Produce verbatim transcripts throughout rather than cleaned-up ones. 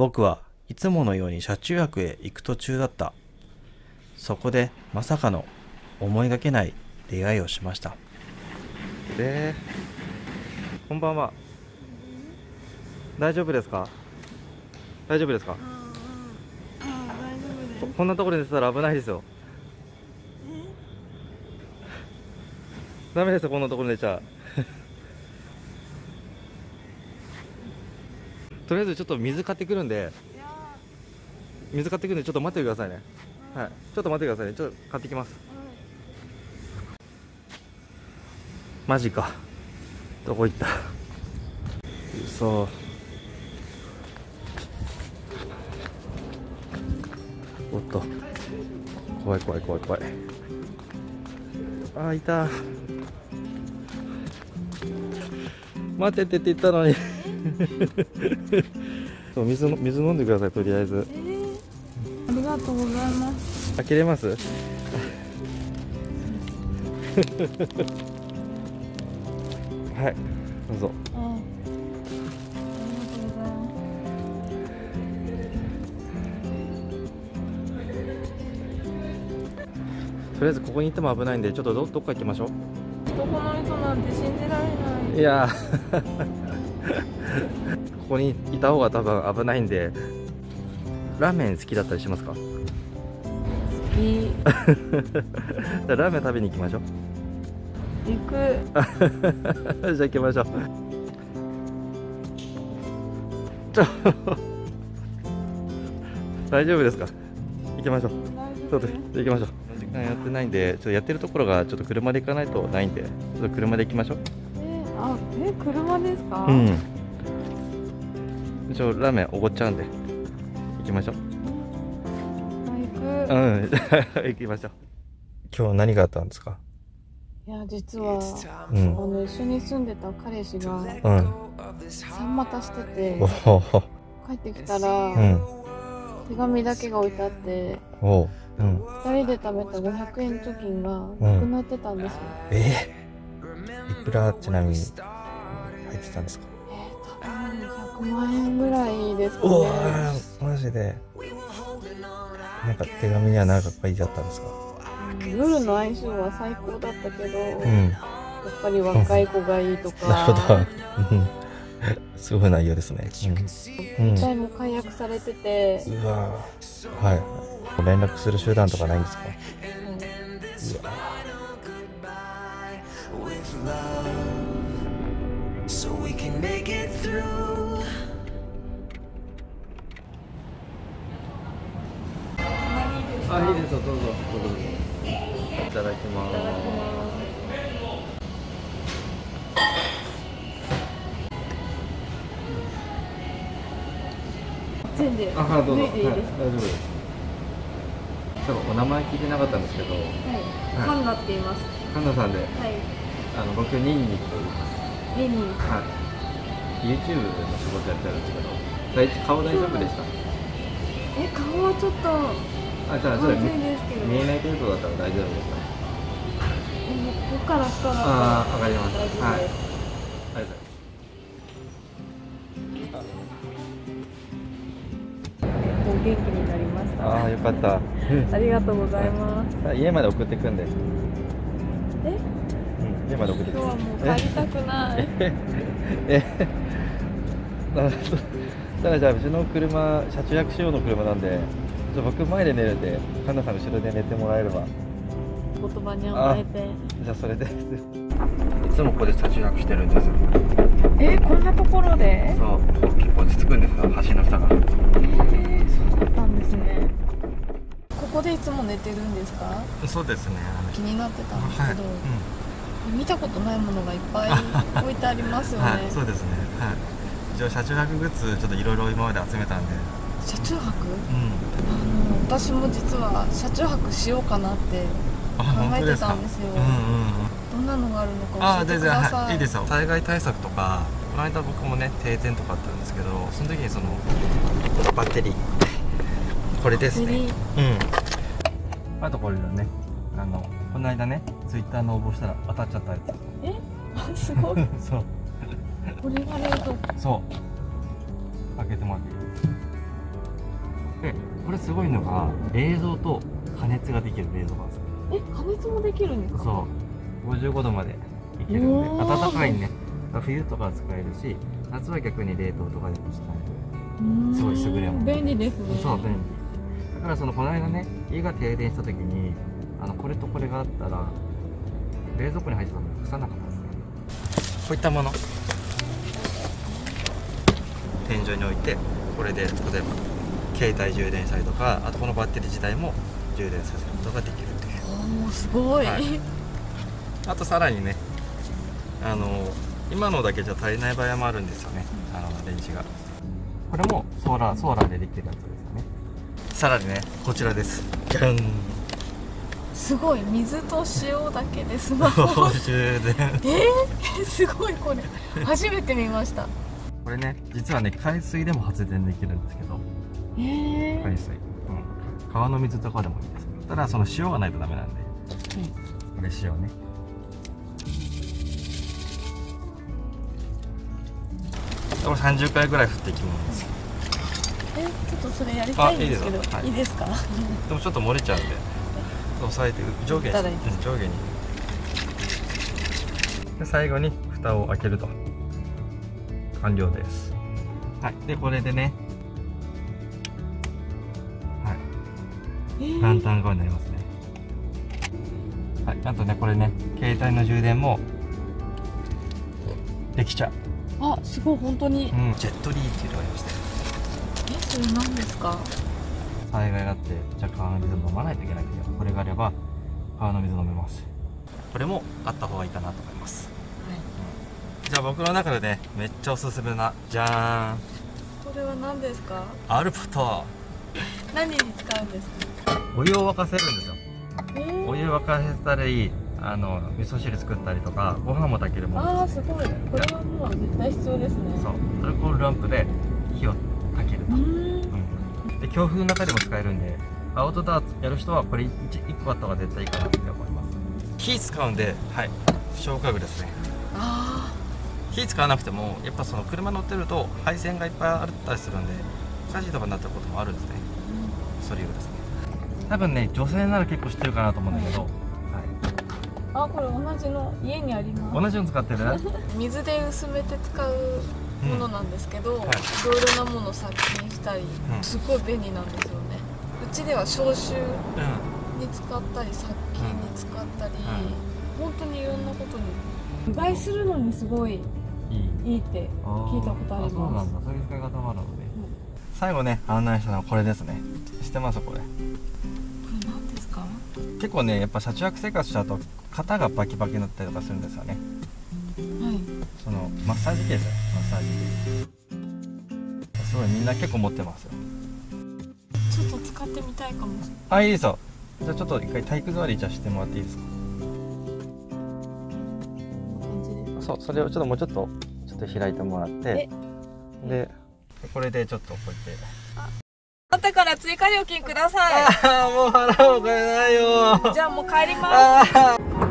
僕はいつものように車中泊へ行く途中だった。そこでまさかの思いがけない出会いをしました。で、こんばんは。大丈夫ですか？大丈夫ですか？こ, こんなところに寝てたら危ないですよ。ダメですよ、こんなところに寝ちゃとりあえずちょっと水買ってくるんで、水買ってくるんでちょっと待ってくださいね。はい、ちょっと待ってくださいね。ちょっと買ってきます。マジか。どこ行った？嘘。おっと、怖い怖い怖い怖い。あー、いた。待ってってって言ったのに水の水飲んでください、とりあえず。 えー、ありがとうございます。 開けれます？はい、どうぞ。 ああ、ありがとうございます。 とりあえずここに行っても危ないんで、ちょっと ど, どっか行きましょう。 男の人なんて信じられない。 いやここにいた方が多分危ないんで。ラーメン好きだったりしますか？ 好き。 じゃあラーメン食べに行きましょう。 行く。 じゃあ行きましょう。ちょ大丈夫ですか？行きましょう。ちょっと行きましょう。時間やってないんで、ちょっとやってるところがちょっと車で行かないとないんで、ちょっと車で行きましょう。 えー、あ、え、車ですか？ うん。一応ラーメンおごっちゃうんで行きましょう。 行く。 うん、行きましょう。今日何があったんですか？ いや、実は、 うん、 あの一緒に住んでた彼氏が、 うん、 三股してて、 おお、 帰ってきたら、 うん、 手紙だけが置いてあって、 おう、うん、 ふたりで貯めたごひゃくえん貯金がなくなってたんですよ。 うん、えー、いくらちなみに入ってたんですか？ えー、多分ひゃくまんえんぐらいですかね。 うわー、マジで。なんか手紙には何か書いてあったんですか？ うん、夜の相性は最高だったけど、 うん、 やっぱり若い子がいいとか、 なるほど、すごい内容ですね。 うん、も解約されてて、 うわー、はい。連絡する手段とかないんですか？うわあ、いいですよ、どうぞ、どうぞ。いただきます。 全然。 あ、どうぞ。 脱いでいいですか？ はい、大丈夫です。多分お名前聞いてなかったんですけど。はい。 カンナって言います。 カンナさんで。はい。あの、僕、ニンニクと言います。 ニンニク。 はい。YouTube の仕事やってるんですけど、大顔大丈夫でした？ え、顔はちょっと。 あ、じゃあ、じゃあ、見えない程度だったら大丈夫ですか？ え、もうここから下だったら。 ああ、わかりました。はい。ありがとうございます。 元気になりました。 ああ、よかった。 ありがとうございます。 家まで送ってくんで。 え？ うん、家まで送ってくんで。 今日はもう帰りたくない。 え、え、だからじゃあうちの車、車中泊仕様の車なんで、じゃあ僕前で寝るんで、カンナさん後ろで寝てもらえれば。 言葉に甘えて。 じゃあそれで。いつもここで車中泊してるんですよ。 え、こんなところで？ そう、結構落ち着くんですよ、橋の下が。 えー、そうだったんですね。ここでいつも寝てるんですか？ そうですね。 気になってたんですけど、はい、うん、見たことないものがいっぱい置いてありますよね。はい、 そうですね。はい。一応車中泊グッズちょっといろいろ今まで集めたんで。 車中泊？うん。あの私も実は車中泊しようかなって考えてたんですよ。うんうんうん。どんなのがあるのか教えてください。あ、全然、はい、いいですよ。災害対策とか、この間僕もね停電とかあったんですけど、その時にそのバッテリーこれですね。うん。あとこれだね。あのこの間ねツイッターの応募したら当たっちゃったやつ。 え？あ、すごい。そう。これが冷蔵庫。 そう。開けてもらっていい？ でこれすごいのが冷蔵と加熱ができる冷蔵なんですね。 え、加熱もできるんですか？ そう、ごじゅうごどまでいけるんで、暖かいね、冬とかは使えるし、夏は逆に冷凍とかでも使える。すごい優れもの。 便利ですね。 そう、便利。だからそのこの間ね、家が停電した時にあのこれとこれがあったら冷蔵庫に入ってたのに腐らなかったですね。こういったもの天井に置いて、これで例えば携帯充電したりとか、あとこのバッテリー自体も充電させることができるっていう。 おお、すごい、はい、 あとさらにね、あの今のだけじゃ足りない場合もあるんですよね、あの電池が。これもソーラーソーラーでできてるやつですよね。さらにね、こちらです。じゃん。 すごい、水と塩だけでスマホ充電。 えー、すごい、これ初めて見ました。 これね、実はね、海水でも発電できるんですけど。 えー、 海水、うん、川の水とかでもいいです。ただその塩がないとダメなんで、うん、これ塩ね。これさんじゅっかいぐらい振っていきます。 え、ちょっとそれやりたいんですけど、いいですか？はい、いいですか？ でもちょっと漏れちゃうんで、押さえて上下に、うん、上下に。で最後に蓋を開けると完了です。はい、でこれでね、はい、えー、ランタン側になりますね。はい、あとね、これね、携帯の充電もできちゃう。 あ、すごい、本当に、 うん、ジェットリーっていうのがありまして、 え、それ何ですか？ 災害があって、じゃあ川の水飲まないといけないけど、これがあれば川の水飲めます。これもあった方がいいかなと思います。はい、うん、じゃあ僕の中でね、めっちゃおすすめな、じゃーん、 これは何ですか？ アルプト。 何に使うんですか？ お湯を沸かせるんですよ。 えー、 お湯沸かせたり、あの味噌汁作ったりとか、ご飯も炊けるものです、ね。 ああ、すごい。これはもう絶対必要ですね。 そう、アルコールランプで火を炊けると。うん、で強風の中でも使えるんで、アウトドアやる人はこれ いっ, いっこあった方が絶対いいかなって思います。火使うんで、はい、消火具ですね。 ああ、 火使わなくてもやっぱその車乗ってると配線がいっぱいあったりするんで、火事とかになったこともあるんですね。うん、それをですね、多分ね、女性なら結構知ってるかなと思うんだけど、はい、 あ、これ同じの家にあります。 同じの使ってる水で薄めて使うものなんですけど、うん、はい、いろいろなものを殺菌したり、うん、すごい便利なんですよね。うちでは消臭に使ったり、殺菌に使ったり、うん、本当にいろんなことに。うがいするのにすごいいい、いいって聞いたことあります。 そうなんだ、そういう使い方もあるので、うん、最後ね、案内したのはこれですね。知ってます？これ。これ何ですか？ 結構ね、やっぱ車中泊生活しちゃうと肩がバキバキになったりとかするんですよね。 はい。 そのマッサージ機ですよ、マッサージ機。すごいみんな結構持ってますよ。 ちょっと使ってみたいかもしれない。 あ、いいですよ。じゃあちょっと一回体育座りじゃしてもらっていいですか？そう、それをちょっともうちょっとちょっと開いてもらって、でこれでちょっとこうやって。 あったから追加料金ください。 ああ、もう払うお金ないよ。 じゃあもう帰ります。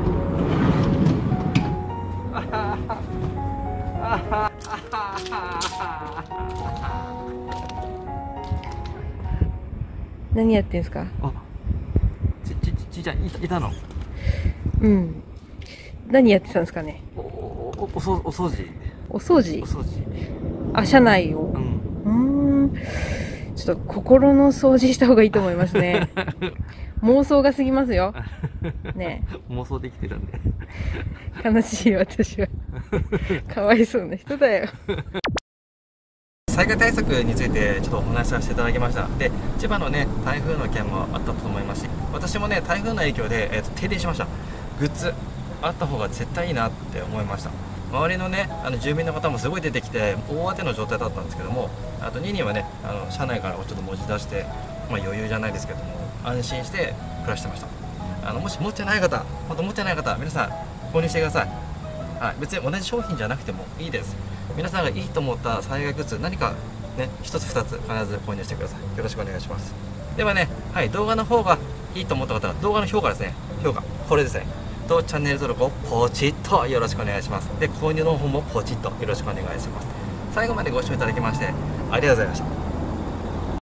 何やってんすか？あ、 ちちちちちゃんいたいたの？ うん。何やってたんですかね？ おおおおそお掃除。 お掃除？ お掃除。 あ、車内を。うん。うーん。ちょっと心の掃除した方がいいと思いますね。妄想が過ぎますよ。ね。 妄想できてるんで。 悲しい私は。かわいそうな人だよ。 災害対策についてちょっとお話しさせていただきました。で、千葉のね、台風の件もあったと思いますし、私もね、台風の影響で、えーと、停電しました。グッズあった方が絶対いいなって思いました。周りのね、あの住民の方もすごい出てきて大当ての状態だったんですけども、あとににんはね、あの車内からちょっと持ち出して、まあ、余裕じゃないですけども安心して暮らしてました。あのもし持ってない方、本当持ってない方、皆さん購入してください。はい、別に同じ商品じゃなくてもいいです。皆さんがいいと思った災害グッズ、何かね、ひとつふたつ必ず購入してください。よろしくお願いします。ではね、はい、動画の方がいいと思った方は動画の評価ですね。評価これですね。とチャンネル登録をポチッとよろしくお願いします。で、購入の方もポチッとよろしくお願いします。最後までご視聴いただきましてありがとうございました。